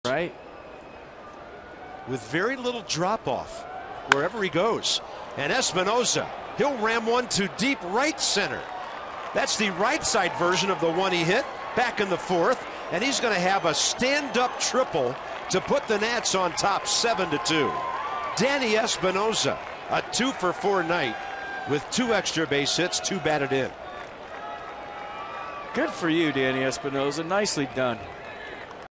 Right. With very little drop off wherever he goes. And Espinosa, he'll ram one to deep right center. That's the right side version of the one he hit back in the fourth. And he's going to have a stand-up triple to put the Nats on top 7-2. Danny Espinosa, a 2-for-4 night with 2 extra base hits, 2 batted in. Good for you, Danny Espinosa. Nicely done.